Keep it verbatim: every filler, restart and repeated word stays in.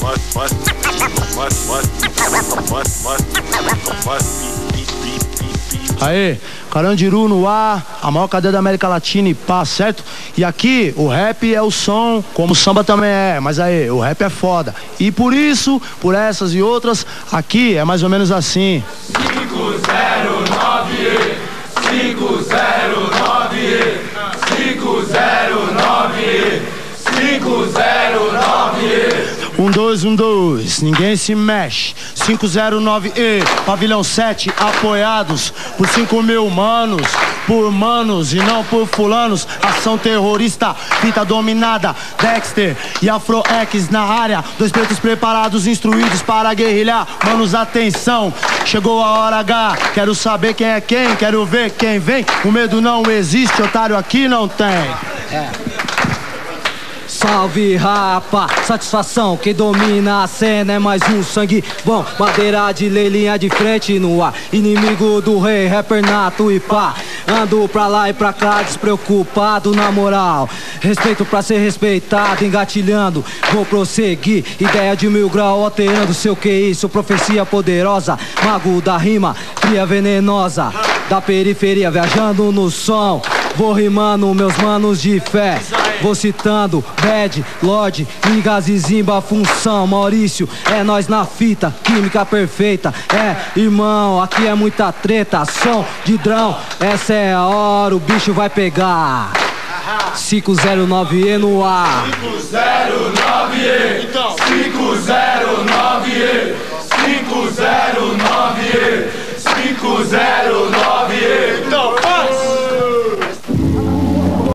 Aê, Carandiru no ar, a maior cadeia da América Latina e pá, certo? E aqui o rap é o som, como o samba também é, mas aí, o rap é foda. E por isso, por essas e outras, aqui é mais ou menos assim. cinco zero nove, cinco zero nove, cinco zero nove, cinco zero nove. Um, dois, um, dois, ninguém se mexe. Cinco zero nove E, pavilhão sete, apoiados por cinco mil manos, por manos e não por fulanos. Ação terrorista, fita dominada, Dexter e Afro-X na área. Dois pretos preparados, instruídos para guerrilhar. Manos, atenção, chegou a hora H. Quero saber quem é quem, quero ver quem vem. O medo não existe, otário aqui não tem. É. Salve rapa, satisfação, quem domina a cena é mais um sangue bom. Madeira de lei, linha de frente no ar, inimigo do rei, rapper nato e pá. Ando pra lá e pra cá, despreocupado na moral. Respeito pra ser respeitado, engatilhando, vou prosseguir. Ideia de mil grau alterando seu Q I, sua profecia poderosa. Mago da rima, cria venenosa, da periferia viajando no som. Vou rimando meus manos de fé, vou citando Bad, Lorde, Ligas e Zimba, função Maurício, é nós na fita, química perfeita. É, irmão, aqui é muita treta, som de drão, essa é a hora, o bicho vai pegar. Cinco zero nove E no ar. Cinco zero nove E, cinco zero nove E, cinco zero nove E, cinco zero nove E.